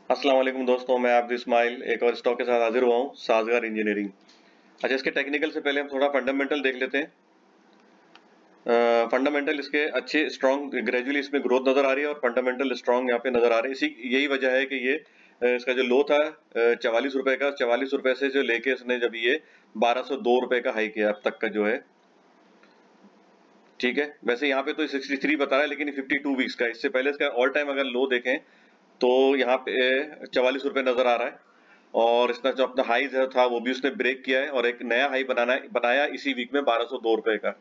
अस्सलाम वालेकुम दोस्तों, मैं आबिद इस्माइल एक और स्टॉक के साथ हाजिर हुआ हूँ, साजगार इंजीनियरिंग। अच्छा, इसके टेक्निकल से पहले हम थोड़ा फंडामेंटल देख लेते हैं। फंडामेंटल इसके अच्छे स्ट्रॉन्ग ग्रेजुअली इसमें ग्रोथ नजर आ रही है और फंडामेंटल स्ट्रॉन्ग यहाँ पे नजर आ रहे हैं। इसी यही वजह है कि ये इसका जो लो था 44 रुपए का, 44 रुपए से जो लेके इसने जब ये 1202 रुपए का हाई किया अब तक का जो है, ठीक है। वैसे यहाँ पे तो 63 बता रहा है, लेकिन 52 वीक्स का, इससे पहले इसका ऑल टाइम अगर लो देखें तो यहाँ पे 44 रुपए नजर आ रहा है। और इसका जो अपना हाई था वो भी उसने ब्रेक किया है और एक नया हाई बनाया इसी वीक में 1202 रुपए का।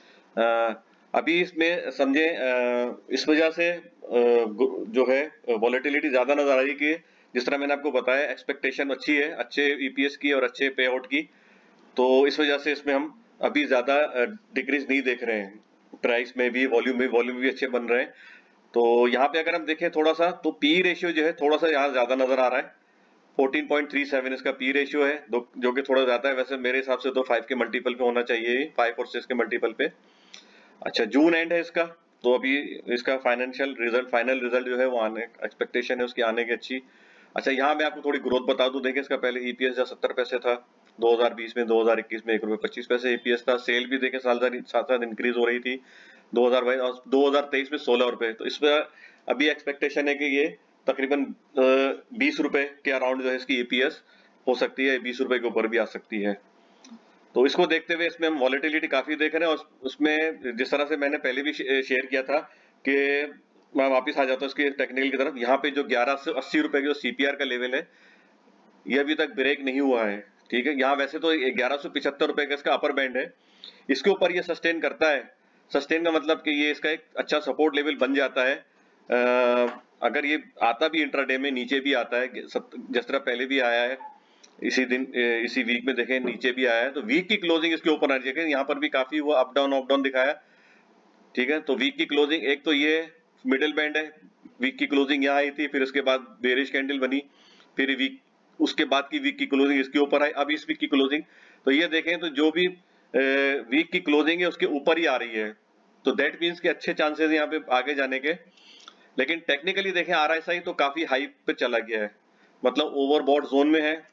अभी इसमें समझे इस वजह से जो है वॉलेटिलिटी ज्यादा नजर आ रही है कि जिस तरह मैंने आपको बताया एक्सपेक्टेशन अच्छी है, अच्छे ईपीएस की और अच्छे पे आउट की, तो इस वजह से इसमें हम अभी ज्यादा डिक्रीज नहीं देख रहे हैं। प्राइस में भी, वॉल्यूम भी अच्छे बन रहे हैं। तो यहाँ पे अगर हम देखें थोड़ा सा, तो पी रेशियो जो है थोड़ा सा यहाँ ज्यादा नजर आ रहा है। 14.37 इसका पी रेशियो है, जो कि थोड़ा ज्यादा है। वैसे मेरे हिसाब से तो 5 के मल्टीपल पे होना चाहिए, 5 और 6 के मल्टीपल पे। अच्छा, जून एंड है इसका, तो अभी इसका फाइनल रिजल्ट जो है वो आने, एक्सपेक्टेशन है उसकी आने की अच्छी। अच्छा, यहाँ मैं आपको थोड़ी ग्रोथ बता दूं। देखिए, इसका पहले ईपीएस जो 70 पैसे था 2020 में, 2021 में 1 रुपए 25 पैसे ईपीएस था। सेल भी देखे साथ साथ इंक्रीज हो रही थी 2022 और 2023 में 16 रुपए। तो इसमें अभी एक्सपेक्टेशन है कि ये तकरीबन 20 रुपए के अराउंड जो है इसकी ईपीएस हो सकती है, 20 रुपए के ऊपर भी आ सकती है। तो इसको देखते हुए इसमें हम वॉलेटिलिटी काफी देख रहे हैं। और उसमें जिस तरह से मैंने पहले भी शेयर किया था कि मैं वापस आ जाता हूँ इसके टेक्निकल की तरफ। यहाँ पे जो 1180 रुपए की जो सीपीआर का लेवल है, ये अभी तक ब्रेक नहीं हुआ है, ठीक है। यहाँ वैसे तो 1175 रुपए का इसका अपर बैंड है, इसके ऊपर ये सस्टेन करता है। सस्टेन का मतलब कि ये इसका एक अच्छा सपोर्ट लेवल बन जाता है। अगर ये आता भी इंट्राडे में नीचे भी आता है, जिस तरह पहले भी आया है, इसी दिन इसी वीक में देखें नीचे भी आया है, तो वीक की क्लोजिंग इसके ऊपर आनी चाहिए। यहाँ पर भी काफी हुआ अप डाउन दिखाया, ठीक है। तो वीक की क्लोजिंग, एक तो ये मिडिल बैंड है, वीक की क्लोजिंग यहाँ आई थी, फिर उसके बाद बेरिश कैंडल बनी, फिर वीक उसके बाद की वीक की क्लोजिंग इसके ऊपर आई, अब इस वीक की क्लोजिंग। तो ये देखें तो जो भी वीक की क्लोजिंग है उसके ऊपर ही आ रही है, तो दैट मीन्स के अच्छे चांसेस यहाँ पे आगे जाने के। लेकिन टेक्निकली देखें आरएसआई तो काफी हाई पे चला गया है, मतलब ओवरबॉट जोन में है।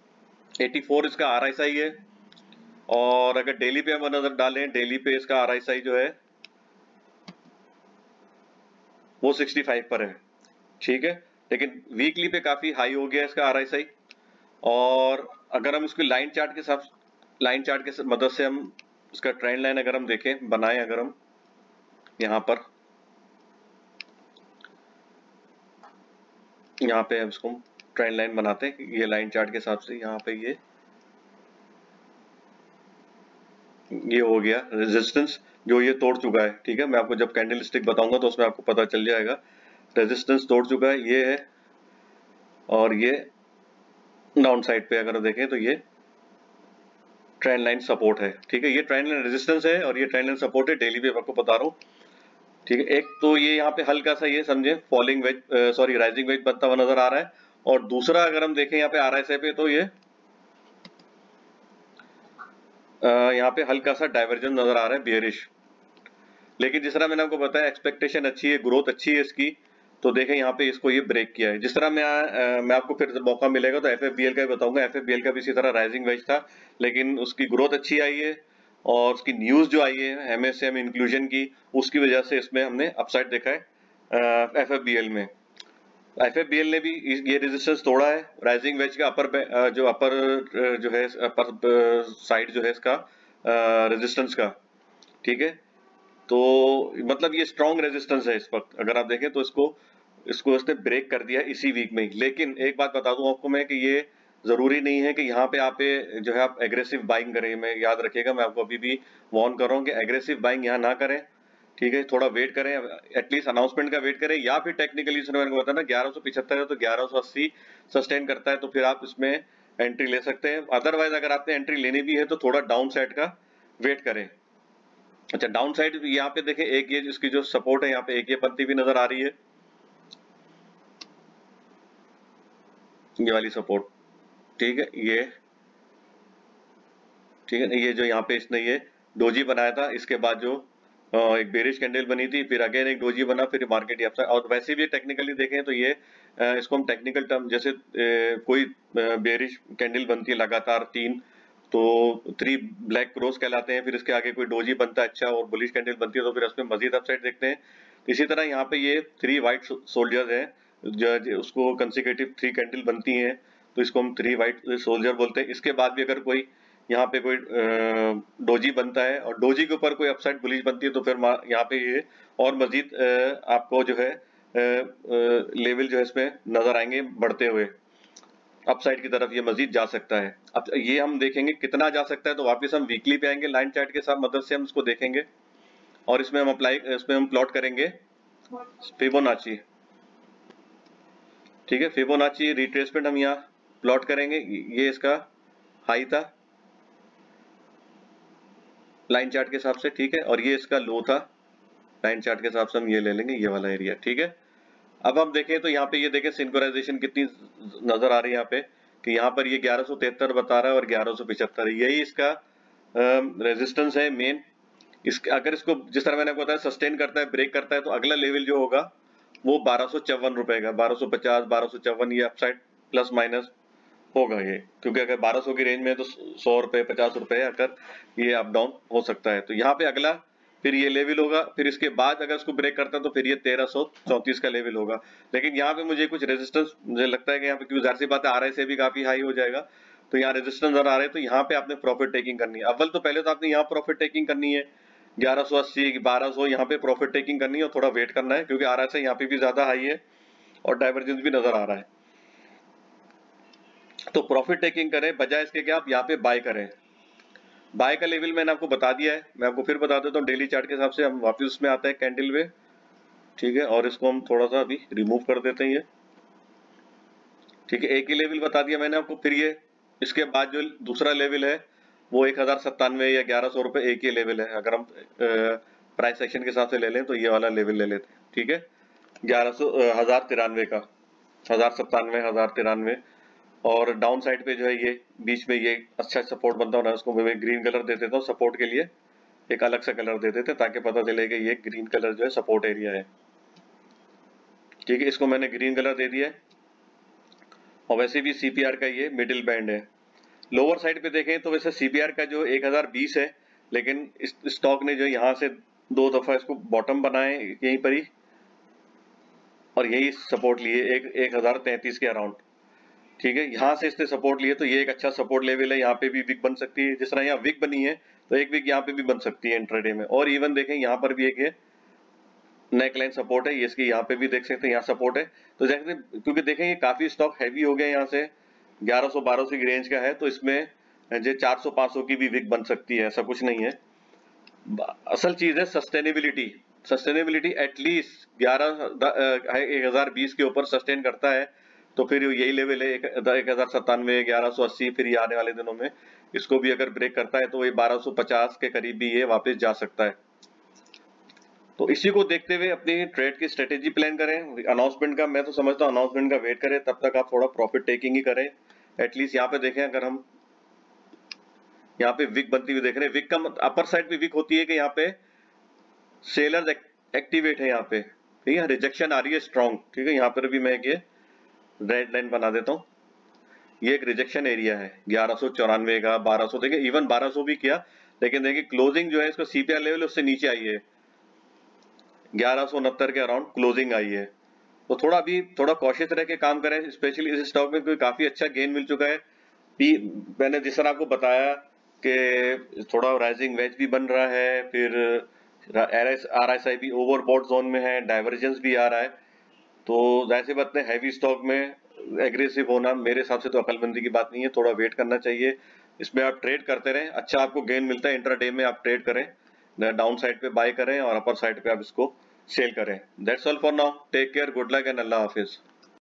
84 इसका आरएसआई है। और अगर डेली पे हम नजर डालें, डेली पे इसका आरएसआई जो है वो 65 पर है, ठीक है। लेकिन वीकली पे काफी हाई हो गया इसका आरएसआई। और अगर हम इसकी लाइन चार्ट के मदद से हम इसका ट्रेंड लाइन अगर हम देखें बनाएं, अगर हम यहाँ पे हम इसको ट्रेंड लाइन बनाते हैं, ये लाइन चार्ट के हिसाब से यहाँ पे ये हो गया रेजिस्टेंस जो ये तोड़ चुका है, ठीक है। मैं आपको जब कैंडल स्टिक बताऊंगा तो उसमें आपको पता चल जाएगा। रेजिस्टेंस तोड़ चुका है, ये है। और ये डाउन साइड पे अगर देखें तो ये ट्रेंड लाइन सपोर्ट है, ठीक है। ये ट्रेंड लाइन रेजिस्टेंस है और ये ट्रेंड लाइन सपोर्ट है, डेली पे आपको बता रहा हूँ, ठीक है। एक तो ये यहाँ पे हल्का सा ये समझे falling wedge, sorry rising wedge बनता हुआ नजर आ रहा है। और दूसरा अगर हम देखें यहाँ पे आरएसआई पे, तो ये यहाँ पे हल्का सा डाइवर्जन नजर आ रहा है, बियरिश। लेकिन जिस तरह मैंने आपको बताया एक्सपेक्टेशन अच्छी है, ग्रोथ अच्छी है इसकी, तो देखें यहाँ पे इसको ये ब्रेक किया है। जिस तरह मैं आपको फिर मौका मिलेगा तो एफएफबीएल का भी बताऊंगा। एफएफबीएल का भी इसी तरह राइजिंग वेज था, लेकिन उसकी ग्रोथ अच्छी आई है। और उसकी न्यूज जो आई है एमएसएम इंक्लूजन की, उसकी वजह से इसमें हमने अपसाइड देखा है एफएफबीएल में। एफएफबीएल ने भी ये रेजिस्टेंस तोड़ा है, राइजिंग वेज का अपर जो है अपर साइड जो है इसका रेजिस्टेंस का, ठीक है। तो मतलब ये स्ट्रॉन्ग रेजिस्टेंस है इस वक्त, अगर आप देखें तो इसको इसने ब्रेक कर दिया इसी वीक में। लेकिन एक बात बता दूं आपको मैं कि ये जरूरी नहीं है कि यहाँ पे आप जो है आप एग्रेसिव बाइंग करें। मैं याद रखिएगा, मैं आपको अभी भी वार्न कर रहा हूँ कि एग्रेसिव बाइंग यहाँ ना करें, ठीक है। थोड़ा वेट करें, एटलीस्ट अनाउंसमेंट का वेट करें, या फिर टेक्निकली मैंने बताया ना 1175 है तो 1180 सस्टेन करता है तो फिर आप इसमें एंट्री ले सकते हैं। अदरवाइज अगर आपने एंट्री लेनी भी है तो थोड़ा डाउन साइड का वेट करें। अच्छा, डाउन साइड यहाँ पे देखें, एक ये इसकी जो सपोर्ट है यहाँ पे एक ये बनती भी नजर आ रही है, ये वाली सपोर्ट, ठीक है। ये ठीक है, ये जो यहाँ पे इसने ये डोजी बनाया था, इसके बाद जो एक बेरिश कैंडल बनी थी, फिर अगेन एक डोजी बना, फिर मार्केट ये अपसाइड। और वैसे भी टेक्निकली देखें तो ये इसको हम टेक्निकल टर्म जैसे कोई बेरिश कैंडल बनती है लगातार 3, तो 3 ब्लैक क्रॉस कहलाते हैं, फिर इसके आगे कोई डोजी बनता है अच्छा और बुलिश कैंडल बनती है तो फिर उसमें मजीद अपसाइड देखते हैं। इसी तरह यहाँ पे ये 3 व्हाइट सोल्जर्स हैं जो उसको कंसेक्यूटिव 3 कैंडल बनती हैं, तो इसको हम 3 व्हाइट सोल्जर बोलते हैं। इसके बाद भी अगर कोई यहाँ पे कोई डोजी बनता है और डोजी के ऊपर कोई अपसाइड बुलिश बनती है तो फिर यहाँ पे ये और मजीद आपको जो है लेवल जो है इसमें नजर आएंगे बढ़ते हुए, अपसाइड की तरफ ये मजीद जा सकता है। अब ये हम देखेंगे कितना जा सकता है, तो वापस हम वीकली पे आएंगे, लाइन चार्ट के साथ मदद से हम इसको देखेंगे और इसमें हम प्लॉट करेंगे फिबोनाची। ठीक है, फिबोनाची रिट्रेसमेंट हम यहाँ प्लॉट करेंगे। ये इसका हाई था लाइन चार्ट के हिसाब से, ठीक है, और ये इसका लो था लाइन चार्ट के हिसाब से, हम ये ले लेंगे ये वाला एरिया। ठीक है, अब हम देखें तो यहाँ पे ये देखें सिंक्रोनाइजेशन कितनी नजर आ रही है यहाँ पे, कि यहाँ पर ये 1173 बता रहा है और 1175, यही इसका रेजिस्टेंस है मेन। अगर इसको जिस तरह मैंने आपको बताया सस्टेन करता है, ब्रेक करता है, तो अगला लेवल जो होगा वो 1254 रुपए का, 1250 1254 ये अपसाइड प्लस माइनस होगा ये, क्योंकि अगर 1200 की रेंज में तो 100 रुपए 50 रुपए अगर ये अप डाउन हो सकता है। तो यहाँ पे अगला फिर ये लेवल होगा, फिर इसके बाद अगर इसको ब्रेक करता है तो फिर ये 1334 का लेवल होगा। लेकिन यहाँ पे मुझे कुछ रेजिस्टेंस मुझे लगता है कि यहाँ पे, क्योंकि जाहिर सी बात है RSI से भी काफी हाई हो जाएगा, तो यहाँ रेजिस्टेंस नजर आ रहे हैं, तो यहाँ पे आपने प्रॉफिट टेकिंग करनी है। अव्वल तो पहले तो आपने यहाँ प्रॉफिट टेकिंग करनी है 1180 1200, यहाँ पे प्रॉफिट टेकिंग करनी है और थोड़ा वेट करना है, क्योंकि RSI यहाँ पे भी ज्यादा हाई है और डाइवर्जेंस भी नजर आ रहा है। तो प्रॉफिट टेकिंग करें बजाय इसके कि आप यहाँ पे बाय करें। बाय का लेवल मैंने आपको बता दिया है, मैं आपको फिर बता देता हूँ डेली चार्ट के हिसाब से। हम वापस उसमें आते हैं कैंडल वे, ठीक है, और इसको हम थोड़ा सा अभी रिमूव कर देते हैं ये, ठीक है। एक ही लेवल बता दिया मैंने आपको, फिर ये इसके बाद जो दूसरा लेवल है वो 1097 या 1100 रुपए एक ही लेवल है। अगर हम प्राइस सेक्शन के हिसाब से ले लें तो ये वाला लेवल ले लेते हैं, ठीक है, 1093 का, 1097 1093। और डाउन साइड पे जो है ये बीच में ये अच्छा सपोर्ट बनता है, उसको मैं ग्रीन कलर दे देता हूँ सपोर्ट के लिए, एक अलग सा कलर दे देते ताकि पता चले कि ये ग्रीन कलर जो है सपोर्ट एरिया है, ठीक है। इसको मैंने ग्रीन कलर दे दिया है। और वैसे भी CPR का ये मिडिल बैंड है। लोअर साइड पे देखें तो वैसे CPR का जो 1020 है, लेकिन इस स्टॉक ने जो यहाँ से 2 दफा इसको बॉटम बनाए यहीं पर ही और यही सपोर्ट लिए 1033 के अराउंड, ठीक है। यहाँ से इसने सपोर्ट लिए तो ये एक अच्छा सपोर्ट लेवल है, यहाँ पे भी विक बन सकती है, जिस तरह यहाँ विक बनी है तो एक विक यहाँ पे भी बन सकती है इंट्राडे में। और इवन देखें यहाँ पर भी एक ये नेक लाइन सपोर्ट है, ये इसकी यहाँ पे भी देख सकते हैं यहाँ सपोर्ट है। तो जैसे क्योंकि देखें ये काफी स्टॉक हैवी हो गया, यहाँ से 1100 1200 की रेंज का है, तो इसमें जो 400 500 की भी विक बन सकती है, ऐसा कुछ नहीं है। असल चीज है सस्टेनेबिलिटी, सस्टेनेबिलिटी एटलीस्ट 1020 के ऊपर सस्टेन करता है तो फिर यही लेवल है 1097 1180, फिर ये आने वाले दिनों में इसको भी अगर ब्रेक करता है तो ये 1250 के करीब भी ये वापस जा सकता है। तो इसी को देखते हुए अपनी ट्रेड की स्ट्रेटेजी प्लान करें। अनाउंसमेंट का मैं तो समझता हूँ अनाउंसमेंट का वेट करें, तब तक आप थोड़ा प्रॉफिट टेकिंग ही करें। एटलीस्ट यहाँ पे देखें, अगर हम यहाँ पे विक बनती हुई देख रहे हैं, विक का अपर साइड पे विक होती है कि यहाँ पे सेलर एक्टिवेट है, यहाँ पे ठीक है, रिजेक्शन आ रही है स्ट्रॉन्ग, ठीक है। यहाँ पर भी मैं ये रेड लाइन बना देता हूँ, ये एक रिजेक्शन एरिया है 1194 का, 1200 देखिए, इवन 1200 भी किया, लेकिन देखिए क्लोजिंग जो है इसका CPR लेवल उससे नीचे आई है, 1169 के अराउंड क्लोजिंग आई है। तो थोड़ा अभी थोड़ा कॉशियस रह के काम करें, स्पेशली इस स्टॉक में कोई काफी अच्छा गेन मिल चुका है। मैंने जिस तरह आपको बताया कि थोड़ा राइजिंग वेज भी बन रहा है, फिर RSI भी ओवरबॉट जोन में है, डाइवर्जेंस भी आ रहा है, तो जाहिर सी बात है हैवी स्टॉक में एग्रेसिव होना मेरे हिसाब से तो अकलमंदी की बात नहीं है, थोड़ा वेट करना चाहिए। इसमें आप ट्रेड करते रहें, अच्छा आपको गेन मिलता है, इंट्राडे में आप ट्रेड करें, डाउन साइड पे बाय करें और अपर साइड पे आप इसको सेल करें। That's all for now, take care, good luck and अल्लाह हाफिज।